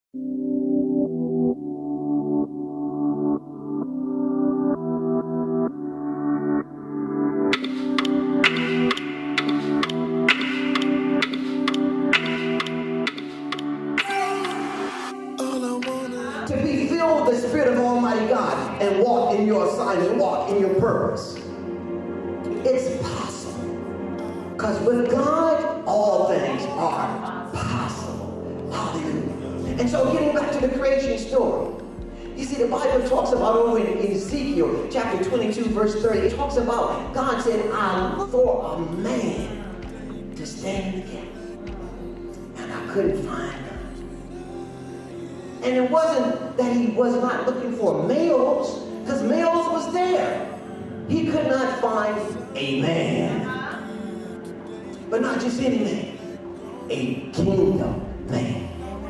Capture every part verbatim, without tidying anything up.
To be filled with the Spirit of Almighty God and walk in your assignment, walk in your purpose. It's possible. Because with God, all things are possible. Hallelujah. And so getting back to the creation story. You see, the Bible talks about over in, in Ezekiel chapter twenty-two, verse thirty, it talks about God said, I looked for a man to stand in the gap. And I couldn't find him. And it wasn't that he was not looking for males, because males was there. He could not find a man. But not just any man, a kingdom man.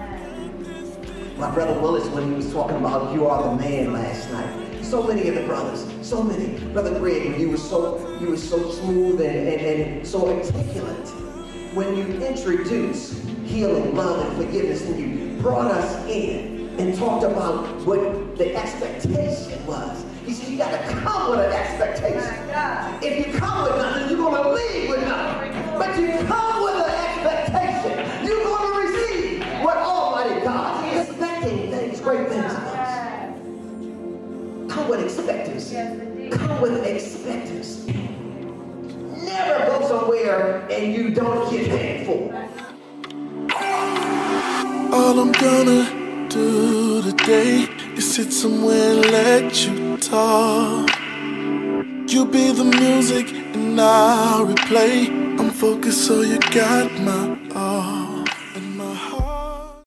My brother Willis, when he was talking about You Are the Man last night, so many of the brothers, so many. Brother Greg, you were so, you were so smooth and, and, and so articulate. When you introduced healing, love, and forgiveness, and you brought us in and talked about what the expectation was. He said, you got to come with an expectation. If you come with nothing, you're going to leave with nothing. But you come with an expectation. You're going to receive what Almighty God is expecting things, great things of us. Come with expectancy. Come with expectancy. Never go somewhere and you don't get paid for. All I'm gonna do today is sit somewhere and let you talk. You be the music and I'll replay. I'm focused so you got my all.